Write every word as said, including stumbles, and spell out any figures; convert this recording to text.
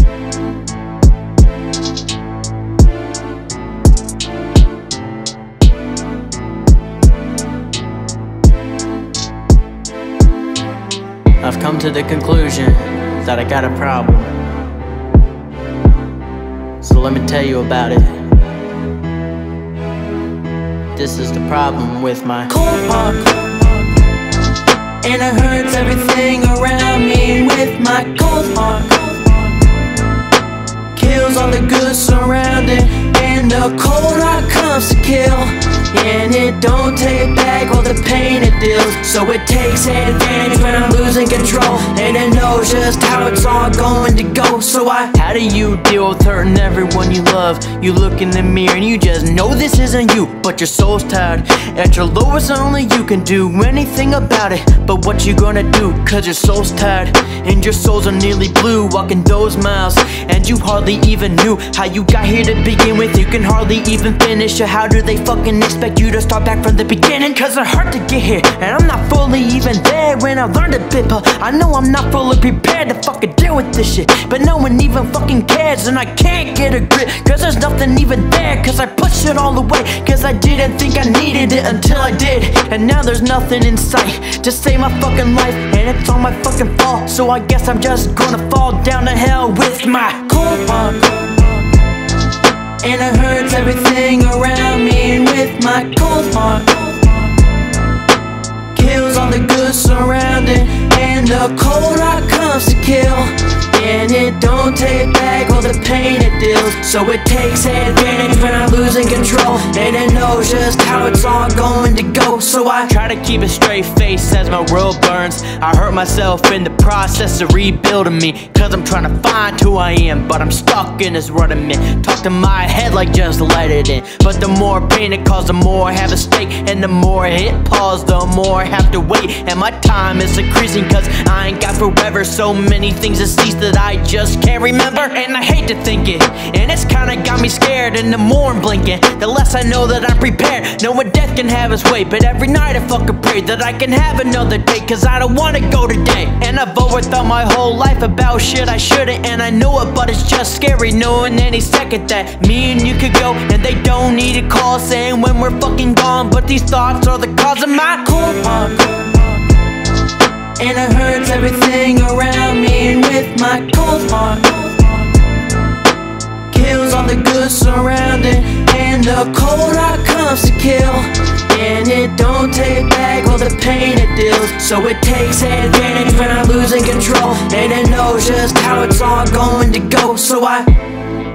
I've come to the conclusion that I got a problem. So let me tell you about it. This is the problem with my cold heart, and it hurts everything around me with my cold heart. Kills all the good surrounding, and the cold heart comes to kill. And it don't take back all the pain it deals, so it takes advantage when I'm losing control. And it knows just how it's all going to go, so I How do you deal with hurting everyone you love? You look in the mirror and you just know this isn't you, but your soul's tired. At your lowest only you can do anything about it, but what you gonna do? Cause your soul's tired, and your souls are nearly blue, walking those miles, and you hardly even knew how you got here to begin with. You can hardly even finish, or how do they fucking expect you to start back from the beginning? Cause it's hard to get here, and I'm not fully even there when I learned a bit, but I know I'm not fully prepared to fucking deal with this shit. But no one even fucking cares, and I can't get a grip, cause there's nothing even there. Cause I pushed it all away, cause I didn't think I needed it until I did. And now there's nothing in sight to save my fucking life, and it's all my fucking fault. So I guess I'm just gonna fall down to hell with my cold heart, and it hurts everything around me with my cold heart. Kills all the good surrounding, and the cold heart comes to kill. And it don't take back all the pain it deals, so it takes advantage when I'm losing control. And it knows just how it's all going to go, so I try to keep a straight face as my world burns. I hurt myself in the process of rebuilding me, cause I'm trying to find who I am, but I'm stuck in this rut of me. Talk to my head like just let it in, but the more pain it caused, the more I have at stake. And the more I hit pause, the more I have to wait. And my time is increasing, cause I ain't got forever. So many things to cease that I just can't remember. And I hate to think it, and it's kinda got me scared. And the more I'm blinking, the less I know that I'm prepared. Knowing death can have its way, but every night I fucking pray that I can have another day, cause I don't wanna go today. And I've overthought my whole life about shit I shouldn't, and I know it, but it's just scary knowing any second that me and you could go, and they don't need a call saying when we're fucking gone. But these thoughts are the cause of my cold heart, and it hurts everything around me with my cold heart. Kills all the good surrounding, and the cold heart comes to kill. And it don't take back all the pain it deals, so it takes advantage when I'm losing control. And it knows just how it's all going to go, so I